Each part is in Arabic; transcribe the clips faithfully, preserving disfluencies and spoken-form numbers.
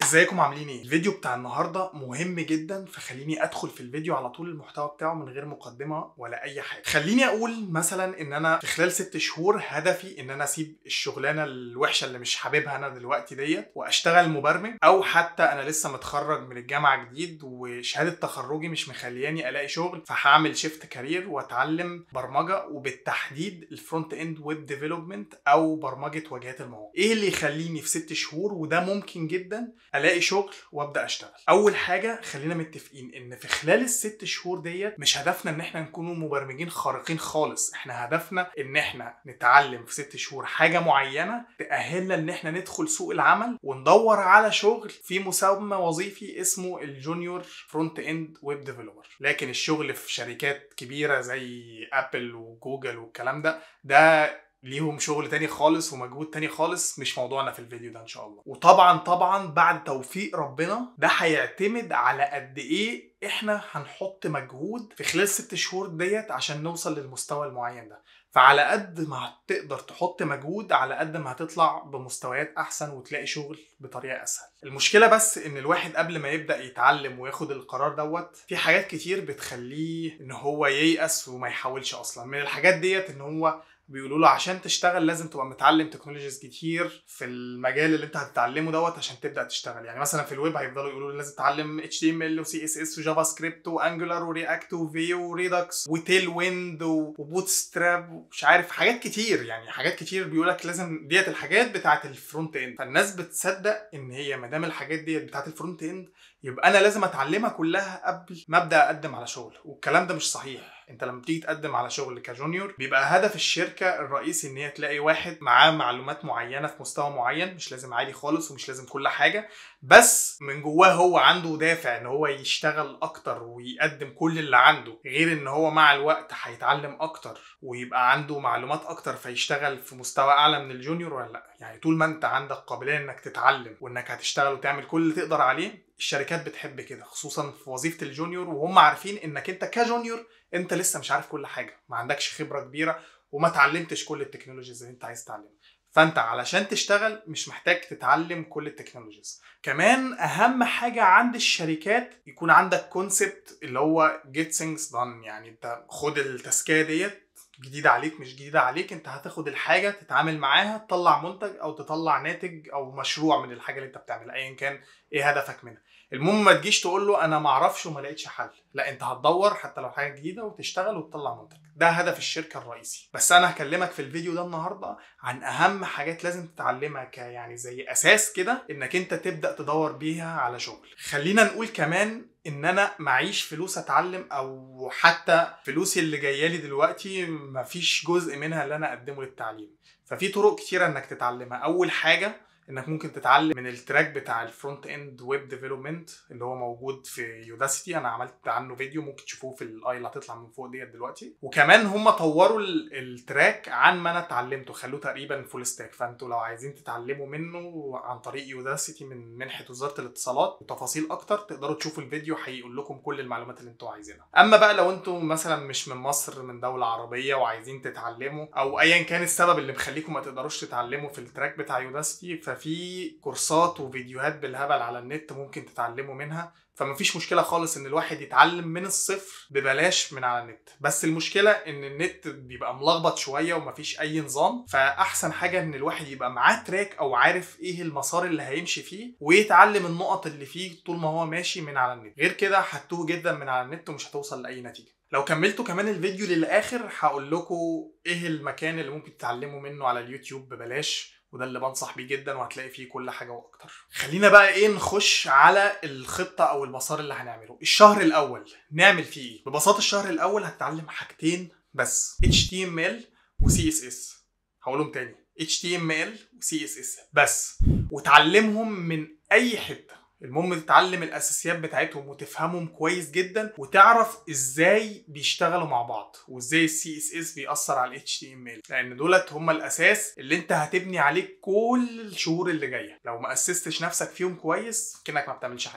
ازيكم عاملين ايه؟ الفيديو بتاع النهارده مهم جدا، فخليني ادخل في الفيديو على طول المحتوى بتاعه من غير مقدمه ولا اي حاجه. خليني اقول مثلا ان انا في خلال ست شهور هدفي ان انا اسيب الشغلانه الوحشه اللي مش حاببها انا دلوقتي ديت واشتغل مبرمج، او حتى انا لسه متخرج من الجامعه جديد وشهاده تخرجي مش مخلياني الاقي شغل، فهعمل شيفت كارير واتعلم برمجه، وبالتحديد الفرونت اند ويب ديفلوبمنت او برمجه واجهات المواقع. ايه اللي يخليني في ست شهور وده ممكن جدا الاقي شغل وابدا اشتغل؟ اول حاجه خلينا متفقين ان في خلال الست شهور ديت مش هدفنا ان احنا نكونوا مبرمجين خارقين خالص، احنا هدفنا ان احنا نتعلم في ست شهور حاجه معينه تاهلنا ان احنا ندخل سوق العمل وندور على شغل في مسمى وظيفي اسمه الجونيور فرونت اند ويب ديفلوبر. لكن الشغل في شركات كبيره زي ابل وجوجل والكلام ده ده ليهم شغل تاني خالص ومجهود تاني خالص، مش موضوعنا في الفيديو ده ان شاء الله. وطبعا طبعا بعد توفيق ربنا ده هيعتمد على قد ايه احنا هنحط مجهود في خلال ست شهور ديت عشان نوصل للمستوى المعين ده. فعلى قد ما هتقدر تحط مجهود على قد ما هتطلع بمستويات احسن وتلاقي شغل بطريقه اسهل. المشكله بس ان الواحد قبل ما يبدا يتعلم وياخد القرار دوت في حاجات كتير بتخليه ان هو ييأس وما يحاولش اصلا. من الحاجات ديت ان هو بيقولوا له عشان تشتغل لازم تبقى متعلم تكنولوجيز كتير في المجال اللي انت هتتعلمه دوت عشان تبدا تشتغل. يعني مثلا في الويب هيفضلوا يقولوا له لازم تتعلم اتش تي ام ال وسي اس اس وجافا سكريبت وانجولار ورياكت وفيو وريدكس وتيل ويند وبوت ستراب ومش عارف حاجات كتير، يعني حاجات كتير بيقول لك لازم ديت الحاجات بتاعه الفرونت اند. فالناس بتصدق ان هي ما دام الحاجات ديت بتاعه الفرونت اند يبقى انا لازم اتعلمها كلها قبل ما ابدا اقدم على شغل، والكلام ده مش صحيح. انت لما تيجي تقدم على شغل كجونيور بيبقى هدف الشركه الرئيسي ان هي تلاقي واحد معاه معلومات معينه في مستوى معين، مش لازم عالي خالص ومش لازم كل حاجه، بس من جواه هو عنده دافع ان هو يشتغل اكتر ويقدم كل اللي عنده، غير ان هو مع الوقت هيتعلم اكتر ويبقى عنده معلومات اكتر فيشتغل في مستوى اعلى من الجونيور ولا لا. يعني طول ما انت عندك قابليه انك تتعلم وانك هتشتغل وتعمل كل اللي تقدر عليه، الشركات بتحب كده، خصوصا في وظيفه الجونيور وهم عارفين انك انت كجونيور انت لسه مش عارف كل حاجه، ما عندكش خبره كبيره وما تعلمتش كل التكنولوجيز اللي انت عايز تعلمها. فانت علشان تشتغل مش محتاج تتعلم كل التكنولوجيز. كمان اهم حاجه عند الشركات يكون عندك كونسبت اللي هو get things done. يعني انت خد التاسكيه ديت جديده عليك مش جديده عليك، انت هتاخد الحاجه تتعامل معاها تطلع منتج او تطلع ناتج او مشروع من الحاجه اللي انت بتعملها ايا كان ايه هدفك منها. المهم ما تجيش تقول له انا ما اعرفش وما لقيتش حل، لا انت هتدور حتى لو حاجه جديده وتشتغل وتطلع منتج. ده هدف الشركه الرئيسي. بس انا هكلمك في الفيديو ده النهارده عن اهم حاجات لازم تتعلمها ك يعني زي اساس كده انك انت تبدا تدور بيها على شغل. خلينا نقول كمان ان انا معيش فلوس اتعلم، او حتى فلوسي اللي جايه لي دلوقتي مفيش جزء منها اللي انا اقدمه للتعليم. ففي طرق كتيره انك تتعلمها. اول حاجه انك ممكن تتعلم من التراك بتاع الفرونت اند ويب ديفلوبمنت اللي هو موجود في يوداسيتي، انا عملت عنه فيديو ممكن تشوفوه في الاي اللي هتطلع من فوق ديت دلوقتي. وكمان هم طوروا التراك عن ما انا اتعلمته، خلوه تقريبا فول ستاك. فانتوا لو عايزين تتعلموا منه عن طريق يوداسيتي من منحه وزاره الاتصالات وتفاصيل اكتر تقدروا تشوفوا الفيديو، هيقول لكم كل المعلومات اللي انتوا عايزينها. اما بقى لو انتوا مثلا مش من مصر، من دوله عربيه وعايزين تتعلموا، او ايا كان السبب اللي مخليكم ما تقدروش تتعلموا في التراك بتاع يوداسيتي، ففي كورسات وفيديوهات بالهبل على النت ممكن تتعلموا منها. فمفيش مشكله خالص ان الواحد يتعلم من الصفر ببلاش من على النت. بس المشكله ان النت بيبقى ملخبط شويه ومفيش اي نظام، فاحسن حاجه ان الواحد يبقى معاه تراك او عارف ايه المسار اللي هيمشي فيه ويتعلم النقط اللي فيه طول ما هو ماشي من على النت. غير كده هتوه جدا من على النت ومش هتوصل لاي نتيجه. لو كملتوا كمان الفيديو للاخر هقول لكم ايه المكان اللي ممكن تتعلموا منه على اليوتيوب ببلاش، وده اللي بنصح بيه جدا وهتلاقي فيه كل حاجه واكتر. خلينا بقى ايه نخش على الخطه او المسار اللي هنعمله. الشهر الاول نعمل فيه ايه؟ ببساطه الشهر الاول هتتعلم حاجتين بس، اتش تي ام ال و سي اس اس. هقولهم تاني، اتش تي ام ال و سي اس اس بس، وتعلمهم من اي حته. المهم تتعلم الاساسيات بتاعتهم وتفهمهم كويس جدا وتعرف ازاي بيشتغلوا مع بعض وازاي السي اس اس بيأثر على الاتش تي ام ال، لان دولت هم الاساس اللي انت هتبني عليه كل الشهور اللي جايه. لو ما اسستش نفسك فيهم كويس كأنك ما بتعملش حاجه.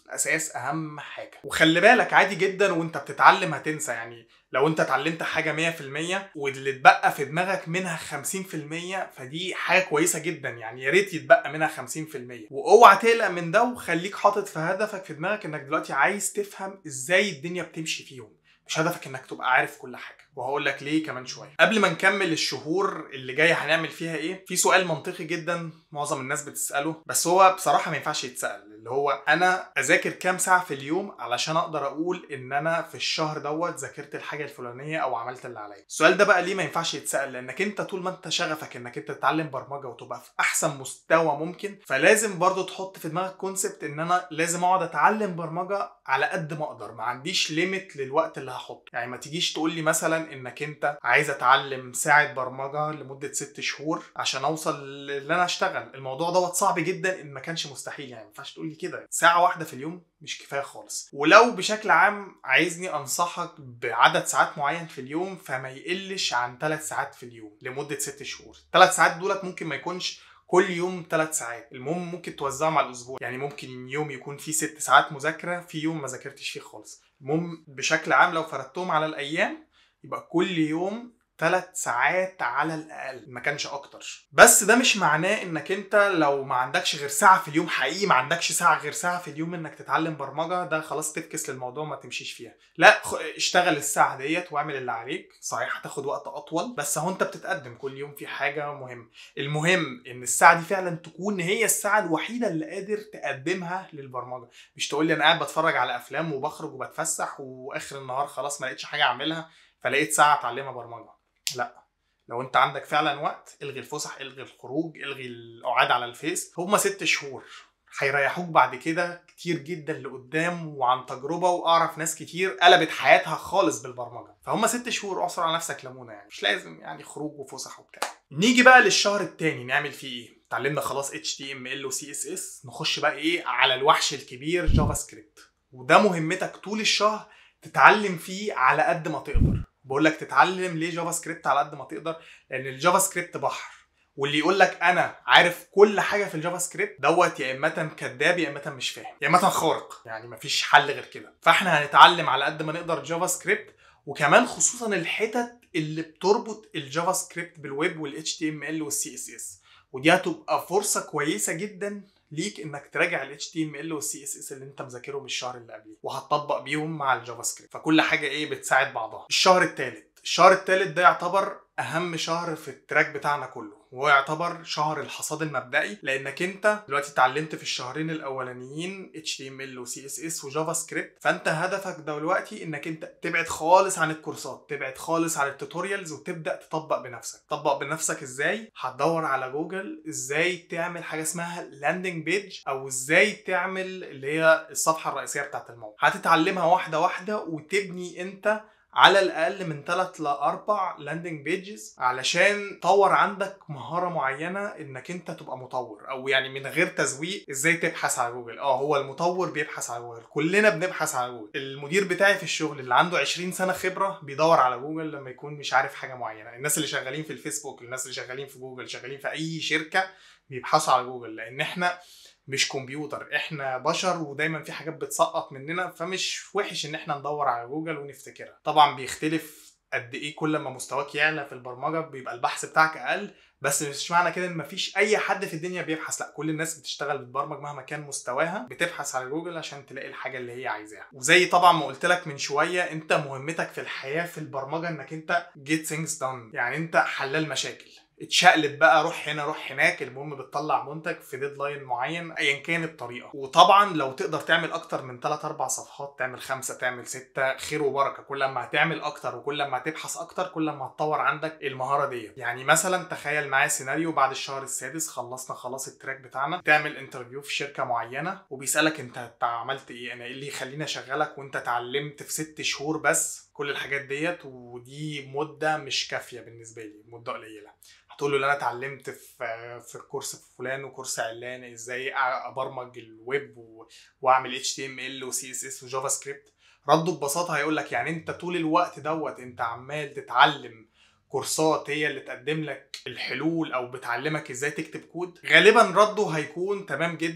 الاساس اهم حاجه. وخلي بالك عادي جدا وانت بتتعلم هتنسى، يعني لو انت اتعلمت حاجه مية في المية واللي اتبقى في دماغك منها خمسين في المية فدي حاجه كويسه جدا، يعني يا ريت يتبقى منها خمسين في المية. واوعى تقلق من ده، وخليك حاطط في هدفك في دماغك انك دلوقتي عايز تفهم ازاي الدنيا بتمشي فيهم، مش هدفك انك تبقى عارف كل حاجه. وهقول لك ليه كمان شويه. قبل ما نكمل الشهور اللي جايه هنعمل فيها ايه، في سؤال منطقي جدا معظم الناس بتساله، بس هو بصراحه ما ينفعش يتسال، اللي هو انا اذاكر كام ساعه في اليوم علشان اقدر اقول ان انا في الشهر دوت ذاكرت الحاجه الفلانيه او عملت اللي عليا. السؤال ده بقى ليه ما ينفعش يتسال؟ لانك انت طول ما انت شغفك انك انت تتعلم برمجه وتبقى في احسن مستوى ممكن، فلازم برضو تحط في دماغك كونسبت ان انا لازم اقعد اتعلم برمجه على قد ما اقدر، ما عنديش ليميت للوقت اللي هحطه. يعني ما تجيش تقول لي مثلا انك انت عايز اتعلم ساعه برمجه لمده ست شهور عشان اوصل اللي انا اشتغل. الموضوع دوت صعب جدا ان ما كانش مستحيل، يعني ما ينفعش تقول لي كده. ساعه واحده في اليوم مش كفايه خالص. ولو بشكل عام عايزني انصحك بعدد ساعات معين في اليوم، فما يقلش عن ثلاث ساعات في اليوم لمده ست شهور. ثلاث ساعات دولت ممكن ما يكونش كل يوم ثلاث ساعات، المهم ممكن توزعهم على الاسبوع، يعني ممكن يوم يكون فيه ست ساعات مذاكره، في يوم ما ذاكرتش فيه خالص. المهم بشكل عام لو فردتهم على الايام يبقى كل يوم ثلاث ساعات على الاقل، ما كانش اكتر. بس ده مش معناه انك انت لو ما عندكش غير ساعه في اليوم، حقيقي ما عندكش ساعه غير ساعه في اليوم انك تتعلم برمجه، ده خلاص تفكس للموضوع ما تمشيش فيها. لا، اشتغل الساعه ديت واعمل اللي عليك. صحيح هتاخد وقت اطول، بس هو انت بتتقدم كل يوم في حاجه مهمه. المهم ان الساعه دي فعلا تكون هي الساعه الوحيده اللي قادر تقدمها للبرمجه. مش تقول لي انا قاعد بتفرج على افلام وبخرج وبتفسح واخر النهار خلاص ما لقيتش حاجه اعملها فلقيت ساعه اتعلمها برمجه. لا، لو انت عندك فعلا وقت الغي الفسح، الغي الخروج، الغي القعاد على الفيس. هما ست شهور هيريحوك بعد كده كتير جدا لقدام، وعن تجربه واعرف ناس كتير قلبت حياتها خالص بالبرمجه. فهم ست شهور اعصر على نفسك ليمونه، يعني مش لازم يعني خروج وفسح وبتاع. نيجي بقى للشهر التاني نعمل فيه ايه؟ اتعلمنا خلاص اتش تي ام ال و سي اس اس، نخش بقى ايه على الوحش الكبير جافا سكريبت. وده مهمتك طول الشهر تتعلم فيه على قد ما تقدر. بقول لك تتعلم ليه جافا سكريبت على قد ما تقدر؟ لان الجافا سكريبت بحر، واللي يقول لك انا عارف كل حاجه في الجافا سكريبت دوت يا اما كذاب يا اما مش فاهم يا اما خارق، يعني مفيش حل غير كده. فاحنا هنتعلم على قد ما نقدر جافا سكريبت، وكمان خصوصا الحتت اللي بتربط الجافا سكريبت بالويب والاتش تي ام ال والسي اس اس، ودي هتبقى فرصه كويسه جدا ليك انك تراجع ال اتش تي ام ال وال سي اس اس اللي انت مذاكرهم الشهر اللي قبليه وهتطبق بيهم مع الجافا سكريبت. فكل حاجه ايه بتساعد بعضها. الشهر الثالث الشهر الثالث ده يعتبر اهم شهر في التراك بتاعنا كله، وهو يعتبر شهر الحصاد المبدئي. لانك انت دلوقتي اتعلمت في الشهرين الاولانيين اتش تي ام ال و سي اس اس وجافا سكريبت، فانت هدفك دلوقتي انك انت تبعد خالص عن الكورسات، تبعد خالص عن التوتوريالز، وتبدا تطبق بنفسك. تطبق بنفسك ازاي؟ هتدور على جوجل ازاي تعمل حاجه اسمها لاندنج بيج، او ازاي تعمل اللي هي الصفحه الرئيسيه بتاعت الموقع. هتتعلمها واحده واحده وتبني انت على الاقل من ثلاث لأربع لاندنج بيجز علشان تطور عندك مهاره معينه انك انت تبقى مطور، او يعني من غير تزويق ازاي تبحث على جوجل. اه هو المطور بيبحث على جوجل، كلنا بنبحث على جوجل. المدير بتاعي في الشغل اللي عنده عشرين سنه خبره بيدور على جوجل لما يكون مش عارف حاجه معينه. الناس اللي شغالين في الفيسبوك، الناس اللي شغالين في جوجل، شغالين في اي شركه بيبحثوا على جوجل، لان احنا مش كمبيوتر، احنا بشر ودايما في حاجات بتسقط مننا، فمش وحش ان احنا ندور على جوجل ونفتكرها. طبعا بيختلف قد ايه كل ما مستواك يعلى في البرمجه بيبقى البحث بتاعك اقل، بس مش معنى كده ان مفيش اي حد في الدنيا بيبحث. لا، كل الناس بتشتغل بتبرمج مهما كان مستواها بتبحث على جوجل عشان تلاقي الحاجه اللي هي عايزاها. وزي طبعا ما قلت لك من شويه، انت مهمتك في الحياه في البرمجه انك انت get things done، يعني انت حلال مشاكل. اتشقلب بقى، روح هنا روح هناك، المهم بتطلع منتج في ديدلاين معين ايا كان الطريقه. وطبعا لو تقدر تعمل اكتر من ثلاث أربع صفحات، تعمل خمسة تعمل ستة، خير وبركه. كل ما هتعمل اكتر وكل ما هتبحث اكتر كل ما هتطور عندك المهاره دي. يعني مثلا تخيل معايا سيناريو، بعد الشهر السادس خلصنا خلاص التراك بتاعنا، تعمل انترفيو في شركه معينه وبيسالك انت عملت ايه، انا ايه اللي يخليني اشغلك وانت اتعلمت في ست شهور بس كل الحاجات ديت، ودي مده مش كافيه بالنسبه لي، مده قليله. هتقول له انا اتعلمت في في الكورس فلان وكورس علان ازاي ابرمج الويب واعمل اتش تي ام ال وسي اس اس وجافا سكريبت. رده ببساطه هيقول لك يعني انت طول الوقت دوت انت عمال تتعلم كورسات هي اللي تقدم لك الحلول او بتعلمك ازاي تكتب كود؟ غالبا رده هيكون تمام جدا،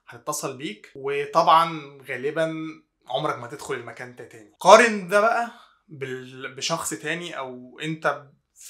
هتتصل بيك، وطبعا غالبا عمرك ما تدخل المكان ده تاني. قارن ده بقى بشخص تاني، او انت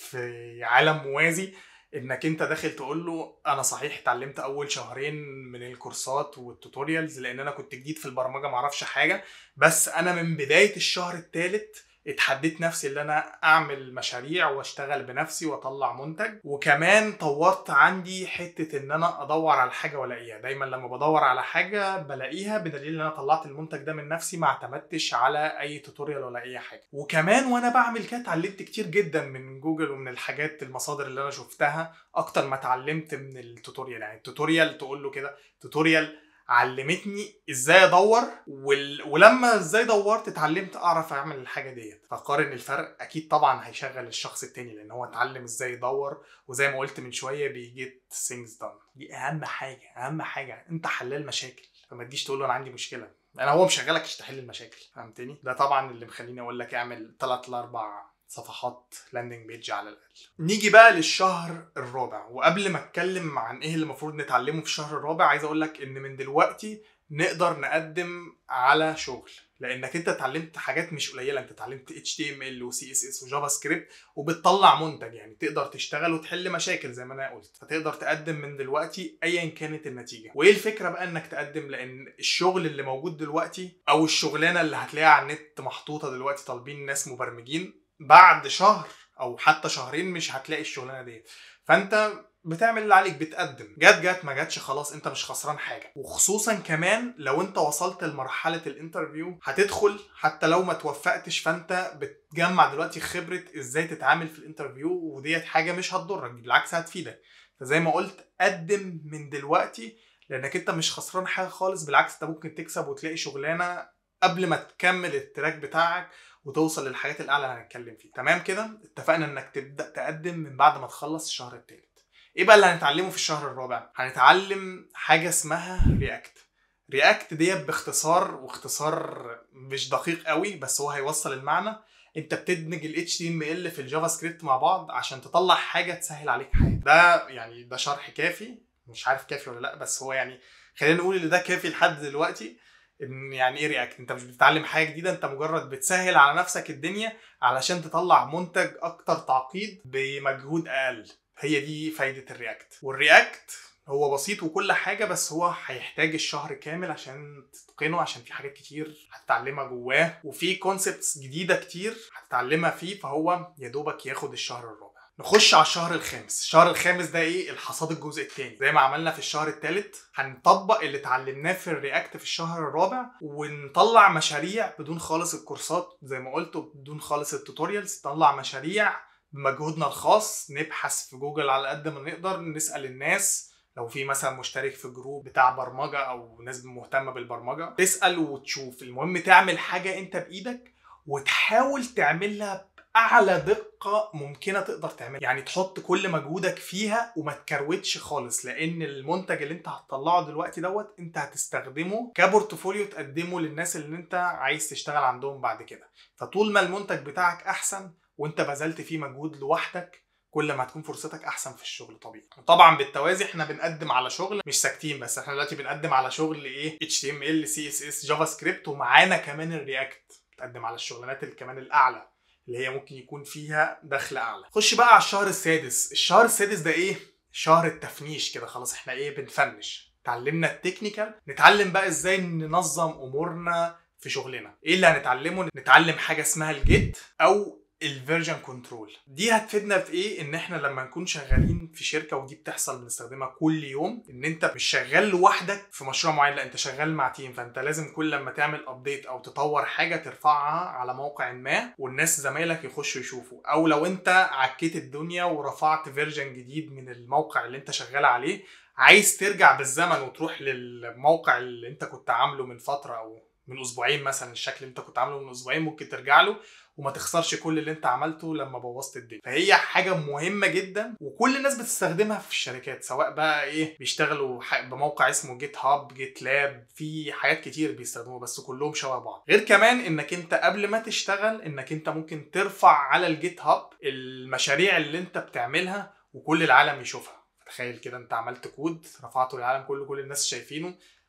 في عالم موازي انك انت داخل تقول له انا صحيح اتعلمت اول شهرين من الكورسات والتوتوريالز لان انا كنت جديد في البرمجه معرفش حاجه، بس انا من بدايه الشهر الثالث اتحديت نفسي ان انا اعمل مشاريع واشتغل بنفسي واطلع منتج، وكمان طورت عندي حته ان انا ادور على حاجه والاقيها. دايما لما بدور على حاجه بلاقيها، بدليل ان انا طلعت المنتج ده من نفسي ما اعتمدتش على اي توتوريال ولا اي حاجه. وكمان وانا بعمل كده اتعلمت كتير جدا من جوجل ومن الحاجات المصادر اللي انا شفتها اكتر ما اتعلمت من التوتوريال. يعني التوتوريال تقول له كده، توتوريال علمتني ازاي ادور، وال... ولما ازاي دورت اتعلمت اعرف اعمل الحاجه ديت. فقارن الفرق، اكيد طبعا هيشغل الشخص التاني لان هو اتعلم ازاي يدور، وزي ما قلت من شويه بيجيت things done. دي اهم حاجه، اهم حاجه انت حلال مشاكل، فما تجيش تقول له انا عندي مشكله، انا هو مشغلك عشان تحل المشاكل. فهمتني؟ ده طبعا اللي مخليني اقول لك اعمل ثلاث لاربع صفحات لاندنج بيج على الاقل. نيجي بقى للشهر الرابع، وقبل ما اتكلم عن ايه اللي المفروض نتعلمه في الشهر الرابع عايز اقول لك ان من دلوقتي نقدر نقدم على شغل، لانك انت اتعلمت حاجات مش قليله. انت اتعلمت اتش تي ام ال و سي اس اس وجافا سكريبت وبتطلع منتج، يعني تقدر تشتغل وتحل مشاكل زي ما انا قلت، فتقدر تقدم من دلوقتي ايا كانت النتيجه. وايه الفكره بقى انك تقدم؟ لان الشغل اللي موجود دلوقتي او الشغلانه اللي هتلاقيها على النت محطوطه دلوقتي طالبين ناس مبرمجين، بعد شهر او حتى شهرين مش هتلاقي الشغلانه دي. فانت بتعمل اللي عليك، بتقدم، جات جات ما جاتش خلاص انت مش خسران حاجه. وخصوصا كمان لو انت وصلت لمرحله الانترفيو هتدخل حتى لو ما توفقتش، فانت بتجمع دلوقتي خبره ازاي تتعامل في الانترفيو، وديت حاجه مش هتضرك، بالعكس هتفيدك. فزي ما قلت قدم من دلوقتي لانك انت مش خسران حاجه خالص، بالعكس انت ممكن تكسب وتلاقي شغلانه قبل ما تكمل التراك بتاعك وتوصل للحاجات الاعلى اللي هنتكلم فيها. تمام كده؟ اتفقنا انك تبدا تقدم من بعد ما تخلص الشهر الثالث. ايه بقى اللي هنتعلمه في الشهر الرابع؟ هنتعلم حاجه اسمها رياكت. رياكت ديت باختصار، واختصار مش دقيق قوي بس هو هيوصل المعنى، انت بتدمج ال اتش تي ام ال في الجافا سكريبت مع بعض عشان تطلع حاجه تسهل عليك حاجه. ده يعني ده شرح كافي، مش عارف كافي ولا لا، بس هو يعني خلينا نقول ان ده كافي لحد دلوقتي. ان يعني ايه رياكت؟ انت مش بتتعلم حاجه جديده، انت مجرد بتسهل على نفسك الدنيا علشان تطلع منتج اكتر تعقيد بمجهود اقل. هي دي فايده الرياكت. والرياكت هو بسيط وكل حاجه، بس هو هيحتاج الشهر كامل عشان تتقنه، عشان في حاجات كتير هتتعلمها جواه وفي كونسبتس جديده كتير هتتعلمها فيه، فهو يا دوبك ياخد الشهر الرابع. نخش على الشهر الخامس. الشهر الخامس ده ايه؟ الحصاد الجزء الثاني. زي ما عملنا في الشهر الثالث هنطبق اللي اتعلمناه في الرياكت في الشهر الرابع، ونطلع مشاريع بدون خالص الكورسات زي ما قلت وبدون خالص التوتوريالز. نطلع مشاريع بمجهودنا الخاص، نبحث في جوجل على قد ما نقدر، نسأل الناس لو في مثلا مشترك في جروب بتاع برمجة او ناس مهتمة بالبرمجة، تسأل وتشوف. المهم تعمل حاجة انت بايدك وتحاول تعملها اعلى دقه ممكنه تقدر تعملها، يعني تحط كل مجهودك فيها وما تكروتش خالص، لان المنتج اللي انت هتطلعه دلوقتي دوت انت هتستخدمه كبورتفوليو تقدمه للناس اللي انت عايز تشتغل عندهم بعد كده. فطول ما المنتج بتاعك احسن وانت بذلت فيه مجهود لوحدك، كل ما هتكون فرصتك احسن في الشغل طبيعي. وطبعا بالتوازي احنا بنقدم على شغل مش ساكتين، بس احنا دلوقتي بنقدم على شغل ايه؟ اتش تي ام ال سي اس اس جافا سكريبت، ومعانا كمان الرياكت. بتقدم على الشغلانات اللي كمان الاعلى اللي هي ممكن يكون فيها دخل اعلى. خش بقى على الشهر السادس. الشهر السادس ده ايه؟ شهر التفنيش كده، خلاص احنا ايه؟ بنفنش. اتعلمنا التكنيكال، نتعلم بقى ازاي ننظم امورنا في شغلنا. ايه اللي هنتعلمه؟ نتعلم حاجه اسمها الجيت او الفيرجن كنترول. دي هتفيدنا في ايه؟ ان احنا لما نكون شغالين في شركه، ودي بتحصل بنستخدمها كل يوم، ان انت مش شغال لوحدك في مشروع معين، لا انت شغال مع تيم، فانت لازم كل لما تعمل ابديت او تطور حاجه ترفعها على موقع ما والناس زمايلك يخشوا يشوفوا. او لو انت عكيت الدنيا ورفعت فيرجن جديد من الموقع اللي انت شغال عليه، عايز ترجع بالزمن وتروح للموقع اللي انت كنت عامله من فتره او من اسبوعين مثلا، الشكل اللي انت كنت عامله من اسبوعين ممكن ترجع له وما تخسرش كل اللي انت عملته لما بوظت الدنيا. فهي حاجه مهمه جدا وكل الناس بتستخدمها في الشركات، سواء بقى ايه بيشتغلوا بموقع اسمه جيت هاب، جيت لاب، في حاجات كتير بيستخدموها بس كلهم شبه بعض. غير كمان انك انت قبل ما تشتغل انك انت ممكن ترفع على الجيت هاب المشاريع اللي انت بتعملها وكل العالم يشوفها. تخيل كده انت عملت كود رفعته للعالم كله، كل الناس شايفينه،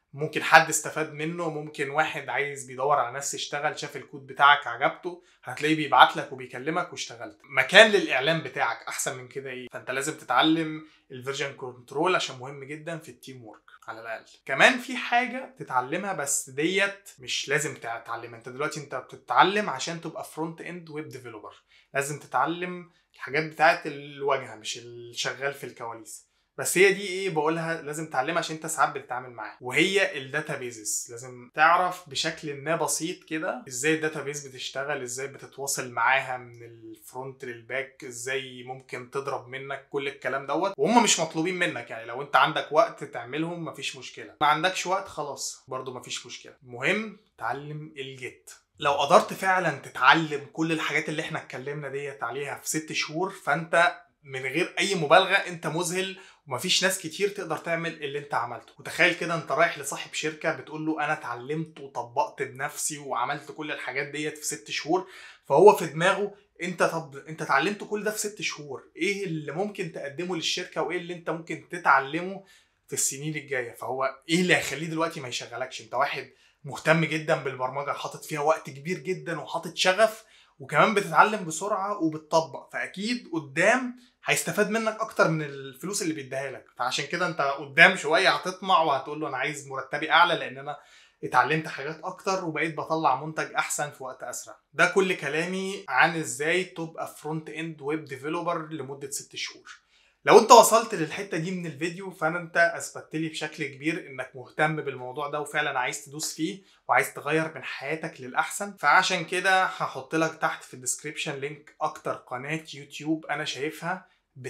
ممكن حد استفاد منه، ممكن واحد عايز بيدور على ناس يشتغل شاف الكود بتاعك عجبته هتلاقيه بيبعت لك وبيكلمك واشتغلت. مكان للاعلان بتاعك احسن من كده ايه؟ فانت لازم تتعلم الفيرجن كنترول عشان مهم جدا في التيم وورك على الاقل. كمان في حاجه تتعلمها بس ديت مش لازم تتعلمها انت دلوقتي، انت بتتعلم عشان تبقى فرونت اند ويب ديفلوبر، لازم تتعلم الحاجات بتاعت الواجهه مش الشغال في الكواليس. بس هي دي ايه بقولها لازم تتعلمها عشان انت ساعات بتتعامل معاها، وهي الداتابيزز. لازم تعرف بشكل ما بسيط كده ازاي الداتابيز بتشتغل، ازاي بتتواصل معاها من الفرونت للباك، ازاي ممكن تضرب منك كل الكلام دوت، وهم مش مطلوبين منك يعني. لو انت عندك وقت تعملهم مفيش مشكله، ما عندكش وقت خلاص برضو مفيش مشكله. المهم تعلم الجيت. لو قدرت فعلا تتعلم كل الحاجات اللي احنا اتكلمنا ديت عليها في ست شهور فانت من غير اي مبالغه انت مذهل، ومفيش ناس كتير تقدر تعمل اللي انت عملته. وتخيل كده انت رايح لصاحب شركه بتقول له انا اتعلمت وطبقت بنفسي وعملت كل الحاجات ديت في ست شهور، فهو في دماغه انت طب انت اتعلمت كل ده في ست شهور، ايه اللي ممكن تقدمه للشركه وايه اللي انت ممكن تتعلمه في السنين الجايه؟ فهو ايه اللي هيخليه دلوقتي ما يشغلكش؟ انت واحد مهتم جدا بالبرمجه، حاطط فيها وقت كبير جدا وحاطط شغف، وكمان بتتعلم بسرعه وبتطبق، فاكيد قدام هيستفاد منك اكتر من الفلوس اللي بيديها لك. فعشان كده انت قدام شويه هتطمع وهتقول له انا عايز مرتبي اعلى لان انا اتعلمت حاجات اكتر وبقيت بطلع منتج احسن في وقت اسرع. ده كل كلامي عن ازاي تبقى فرونت اند ويب ديفلوبر لمده ست شهور. لو انت وصلت للحته دي من الفيديو فانا انت اثبتت لي بشكل كبير انك مهتم بالموضوع ده وفعلا عايز تدوس فيه وعايز تغير من حياتك للاحسن. فعشان كده هحط لك تحت في الديسكريبشن لينك اكتر قناه يوتيوب انا شايفها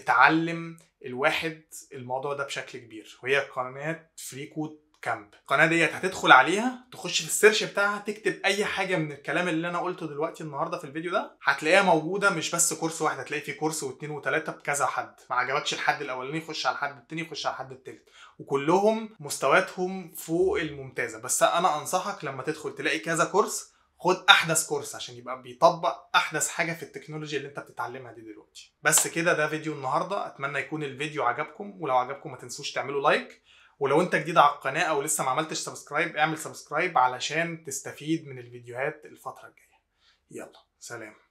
بتعلم الواحد الموضوع ده بشكل كبير، وهي قناه فري كود كامب. القناه ديت هتدخل عليها تخش في السيرش بتاعها تكتب اي حاجه من الكلام اللي انا قلته دلوقتي النهارده في الفيديو ده هتلاقيها موجوده. مش بس كورس واحد، هتلاقي فيه كورس واثنين وثلاثه بكذا حد. ما عجبكش الحد الاولاني خش على الحد التاني، خش على الحد التالت، وكلهم مستوياتهم فوق الممتازه. بس انا انصحك لما تدخل تلاقي كذا كورس خد احدث كورس عشان يبقى بيطبق احدث حاجه في التكنولوجيا اللي انت بتتعلمها دي دلوقتي. بس كده ده فيديو النهارده، اتمنى يكون الفيديو عجبكم، ولو عجبكم ما تنسوش تعملوا لايك، ولو انت جديد على القناه او لسه ما عملتش سبسكرايب اعمل سبسكرايب علشان تستفيد من الفيديوهات الفتره الجايه. يلا سلام.